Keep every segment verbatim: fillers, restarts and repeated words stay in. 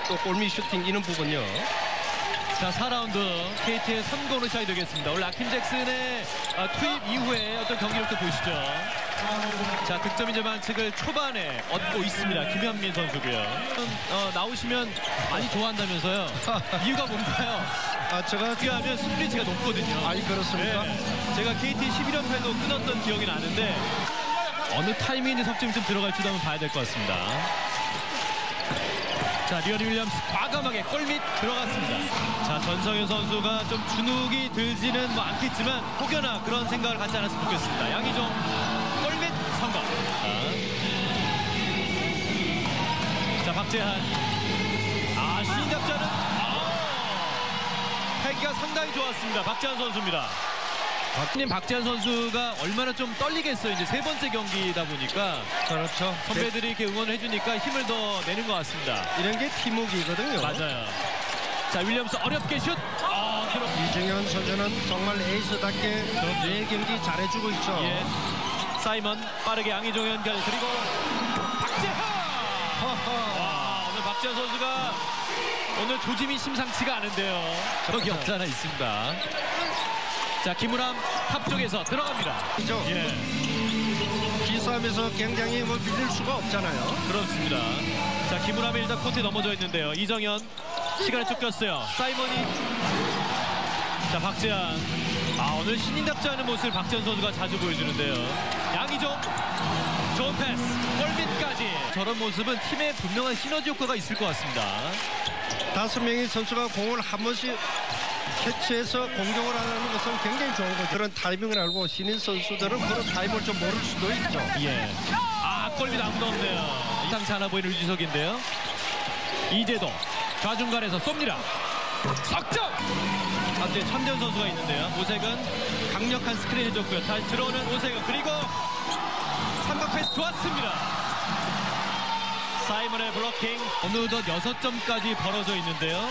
또 골밑 슈팅 이런 부분요. 자, 사 라운드 케이티의 삼 구 시작이 되겠습니다. 오늘 라킴 잭슨의 아, 투입 이후에 어떤 경기력도 보시죠. 자, 득점 이제 반칙을 초반에 얻고 있습니다. 김현민 선수고요. 어, 나오시면 많이 좋아한다면서요. 이유가 뭔가요? 아, 제가 하면 스플릿가 높거든요. 아이, 그렇습니까? 네. 제가 케이티 십일 연패도 끊었던 기억이 나는데 어느 타이밍에 석점이 좀 들어갈지도 한번 봐야 될 것 같습니다. 자, 리언 윌리엄스 과감하게 골밑 들어갔습니다. 자, 전성현 선수가 좀 주눅이 들지는 뭐 않겠지만 혹여나 그런 생각을 갖지 않았으면 좋겠습니다. 양희종 골밑 성공. 자, 자 박재한. 아, 신인답자는 아, 패기가 상당히 좋았습니다. 박재한 선수입니다. 박님 박재한 선수가 얼마나 좀 떨리겠어요. 이제 세 번째 경기다 보니까. 그렇죠. 선배들이 이렇게 응원을 해주니까 힘을 더 내는 것 같습니다. 이런 게 팀워크이거든요. 맞아요. 자, 윌리엄스 어렵게 슛. 아, 그럼 이정현 선수는 정말 에이스답게 매 경기 잘해주고 있죠. 예. 사이먼 빠르게 양희종 연결 그리고 박재한. 와, 오늘 박재한 선수가 오늘 조짐이 심상치가 않은데요. 저기 없지 않아 있습니다. 자, 김우람 탑 쪽에서 들어갑니다. 그렇죠. 예. 기싸움에서 굉장히 뭐 밀릴 수가 없잖아요. 그렇습니다. 자, 김우람이 일단 코트에 넘어져 있는데요. 이정현 시간에 쫓겼어요. 사이먼이. 자, 박재한. 아, 오늘 신인답지 않은 모습을 박재한 선수가 자주 보여주는데요. 양희종 좋은 패스 골밑까지. 저런 모습은 팀의 분명한 시너지 효과가 있을 것 같습니다. 다섯 명의 선수가 공을 한 번씩 캐치해서 공격을 하는 것은 굉장히 좋은 거죠. 그런 타이밍을 알고 신인 선수들은 그런 타이밍을 좀 모를 수도 있죠. 예. 아, 골밑 아무도 없네요. 이상치 않아 보이는 유지석인데요. 이재도 좌중간에서 쏩니다. 석점! 앞뒤에 천대현 선수가 있는데요. 오색은 강력한 스크린을 줬고요. 다시 들어오는 오색은 그리고 삼각 패스 좋았습니다. 사이먼의 블로킹. 어느덧 여섯 점까지 벌어져 있는데요.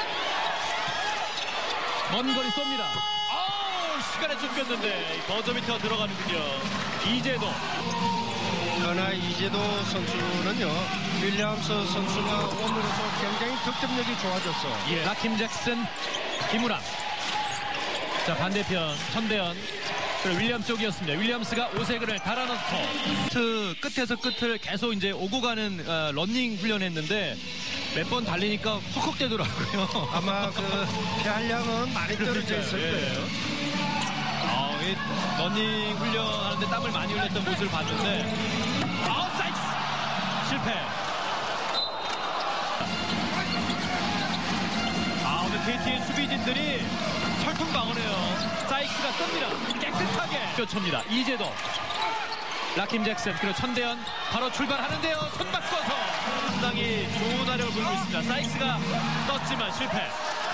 먼 거리 쏩니다. 아우, 시간에 쫓겼는데 버저 밑에 들어가는군요. 이재도. 그러나 이재도 선수는요, 윌리엄스 선수가 오늘로서 굉장히 득점력이 좋아졌어. 예. 라킴 잭슨, 김우람. 자, 반대편 천대현. 그리고 윌리엄스 쪽이었습니다. 윌리엄스가 오세근을 달아넣고 끝 끝에서 끝을 계속 이제 오고 가는 어, 러닝 훈련했는데 몇 번 달리니까 헉헉대더라고요. 아마 그 폐활량은 많이 떨어져 있을 예. 거예요. 아, 이 러닝 훈련하는데 땀을 많이 흘렸던 모습을 봤는데 아웃사이드 실패. 아, 오늘 케이티의 수비진들이 철통방어네요. 사이크가 뜹니다. 깨끗하게 쫓습니다. 이재도, 라킴 잭슨, 그리고 천대현 바로 출발하는데요. 손 바꿔서 상당히 좋은 화력을 보이고 있습니다. 사이크가 떴지만 실패.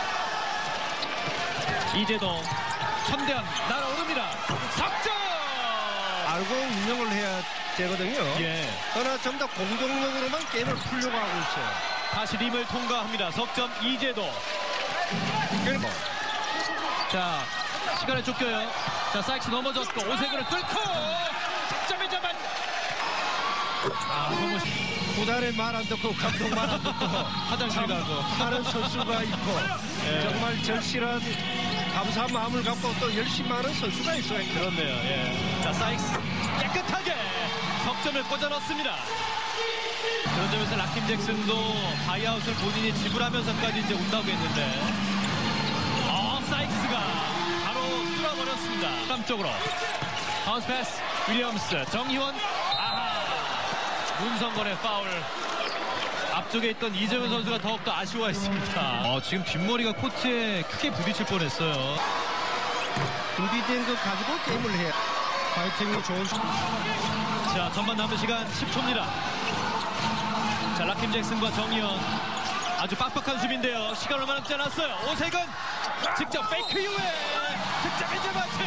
이재도, 천대현 날아오릅니다. 석점! 알고 운영을 해야 되거든요. 예. 그러나 전부 다 공격력으로만 게임을 풀려고 하고 있어요. 다시 림을 통과합니다. 석점 이재도. 그리고 자, 시간에 쫓겨요. 자, 사이크스 넘어졌고 오세근을 뚫고 석점에 잡아. 아, 너무 구단의 말 안 듣고 감독 말 안 듣고 화장실 가고 하는 선수가 있고 예. 정말 절실한 감사한 마음을 갖고 또 열심히 하는 선수가 있어요. 그렇네요. 예. 자, 사이크스 깨끗하게 석점을 꽂아 넣습니다. 그런 점에서 라킴 잭슨도 바이아웃을 본인이 지불하면서까지 이제 온다고 했는데 어, 사이크스가 바로 뚫어버렸습니다. 깜쪽으로 바운스 패스 윌리엄스 정희원. 아하, 문성건의 파울. 앞쪽에 있던 이정현 선수가 더욱더 아쉬워했습니다. 어, 지금 뒷머리가 코트에 크게 부딪힐 뻔했어요. 준비된 거 가지고 게임을 해야 파이팅이 좋은 수. 자, 전반 남은 시간 십 초입니다. 자, 라킴 잭슨과 정희원 아주 빡빡한 수비인데요. 시간 얼마 남지 않았어요. 오세근 직접 페이크 이후에 득점의 제마트.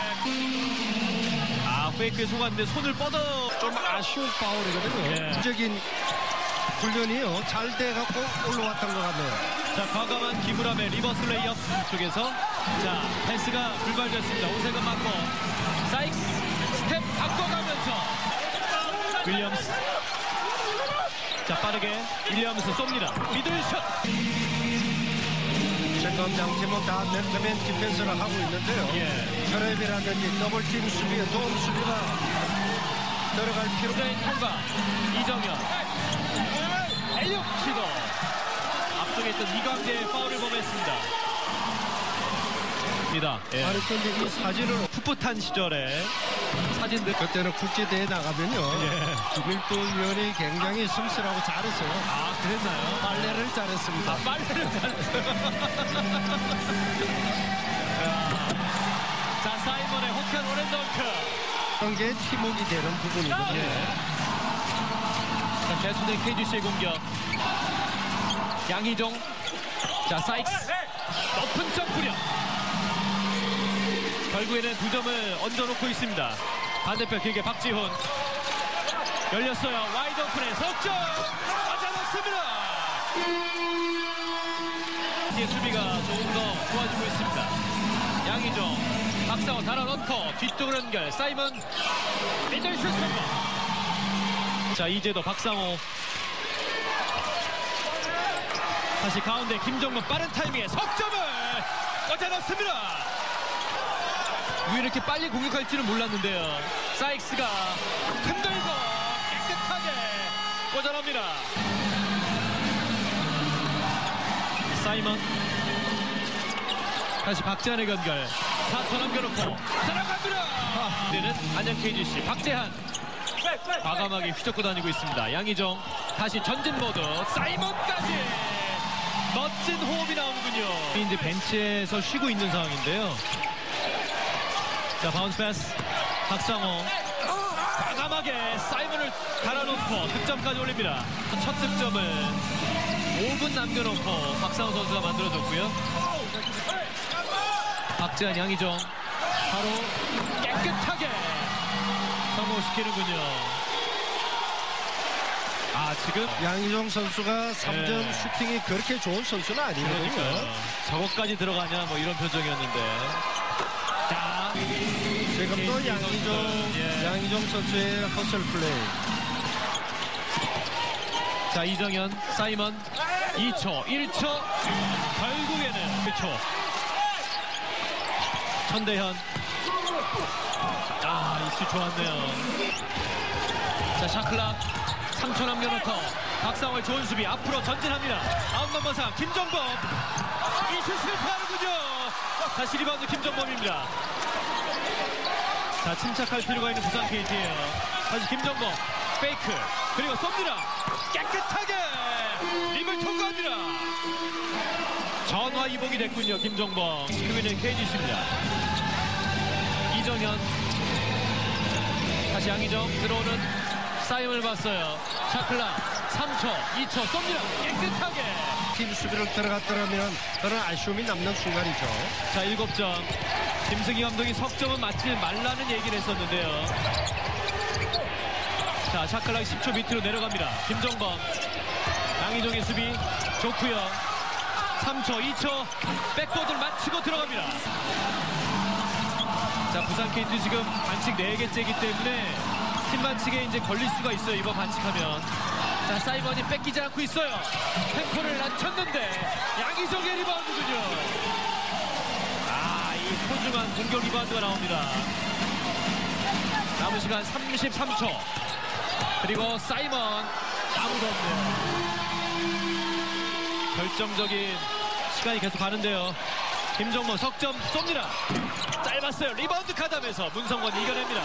아, 페이크에 속았는데 손을 뻗어. 좀 아쉬운 파울이거든요. 예. 적인 훈련이요 잘 돼갖고 올라왔던 것 같네요. 자, 과감한 김우람의 리버스 레이업 쪽에서 자, 패스가 불발됐습니다. 오세근 맞고 사이크스 스텝 바꿔가면서 윌리엄스 자, 빠르게 윌리엄스 쏩니다. 미들샷. 지금 양팀은 다 맨투맨 디펜스를 하고 있는데요. 예. 트랩이라든지 더블팀 수비에 도움 수비가 들어갈 필요가 트레인 통과. 이정현. 엘리옵 시도. 앞쪽에 있던 이광재의 파울을 범했습니다. 예. 아니 근데 이 사진을 풋풋한 시절에 사진들. 그때는 국제대회 나가면요. 예. 김일도 위원이 굉장히 슴슴하고 잘했어요. 아, 그랬나요? 빨래를 잘했습니다. 아, 빨래를 잘했어요. 자, 사이먼의 호쾌한 오렌덩크. 그런 게 팀워크가 되는 부분이거든요. 예. 자, 계속된 케이지씨의 공격. 양희종. 자, 사이크스. 높은 점프력. 결국에는 두 점을 얹어놓고 있습니다. 반대편 길게 박지훈. 열렸어요. 와이드 오픈의 석점. 맞아놓습니다. 뒤에 수비가 조금 더 좋아지고 있습니다. 양희종. 박상호 달아넣고 뒤쪽으로 연결. 사이먼. 미들슛 성공. 자, 이제도 박상호. 다시 가운데 김정문 빠른 타이밍에 석점을 꽂아넣습니다. 왜 이렇게 빨리 공격할 줄은 몰랐는데요. 사이크스가 흔들고 깨끗하게 꽂아넣습니다. 사이먼. 다시 박재한의 연결. 사 초 남겨놓고 들어갑니다. 이제는 안양 케이지씨 박재한. 과감하게 휘젓고 다니고 있습니다. 양희종. 다시 전진 모드. 사이먼까지. 멋진 호흡이 나오는군요. 이제 벤치에서 쉬고 있는 상황인데요. 자, 바운스 패스. 박상호. 과감하게 사이먼을 달아놓고 득점까지 올립니다. 첫 득점을 오 분 남겨놓고 박상호 선수가 만들어줬고요. 박재한, 양희종. 바로 깨끗하게 성공시키는군요. 아, 지금 양희종 선수가 삼 점 네. 슈팅이 그렇게 좋은 선수는 아니거든요. 그러니까요. 저거까지 들어가냐 뭐 이런 표정이었는데. 자, 지금도 케이지 양희종, 선수들, 예. 양희종 선수의 허슬 플레이. 자, 이정현, 사이먼. 이 초, 일 초. 결국에는 일 초. 천대현. 아, 이수 좋았네요. 자, 샤클락. 삼 초 남겨놓고 박상호의 좋은 수비 앞으로 전진합니다. 아웃 넘버 삼 김정범. 이 슛 실패하는군요. 다시 리바운드 김정범입니다. 자, 침착할 필요가 있는 부산 케이티예요. 다시 김정범. 페이크. 그리고 쏩니다. 깨끗하게 림을 통과합니다. 전화 이복이 됐군요. 김정범. 지금은 케이지씨입니다. 이정현. 다시 양희정. 들어오는 사임을 봤어요. 샤클라 삼 초, 이 초 쏩니다. 깨끗하게. 팀 수비를 들어갔더라면 그런 아쉬움이 남는 순간이죠. 자, 일곱 점. 김승희 감독이 석점은 맞지 말라는 얘기를 했었는데요. 자, 샤클라 십 초 밑으로 내려갑니다. 김정범. 양희종의 수비 좋고요. 삼 초, 이 초 백보드를 맞추고 들어갑니다. 자, 부산 케이티 지금 반칙 네 개째이기 때문에 팀 반칙에 이제 걸릴 수가 있어요. 이번 반칙하면. 자, 사이먼이 뺏기지 않고 있어요. 템포를 낮췄는데 양희종의 리바운드군요. 아, 이 소중한 공격 리바운드가 나옵니다. 남은 시간 삼십삼 초. 그리고 사이먼 아무도 없네요. 결정적인 시간이 계속 가는데요. 김정모 석점 쏩니다. 짧았어요. 리바운드 카담에서 문성권 이겨냅니다.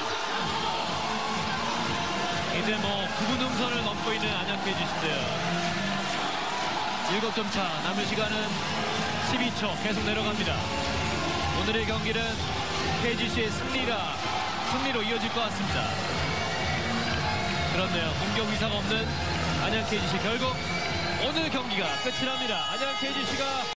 이제 뭐 구 분 흥선을 넘고 있는 안양 케이지씨인데요. 일곱 점 차. 남은 시간은 십이 초. 계속 내려갑니다. 오늘의 경기는 케이지씨의 승리라 승리로 이어질 것 같습니다. 그렇네요. 공격 위사가 없는 안양 케이지씨. 결국 오늘 경기가 끝이 납니다. 안양 케이지씨가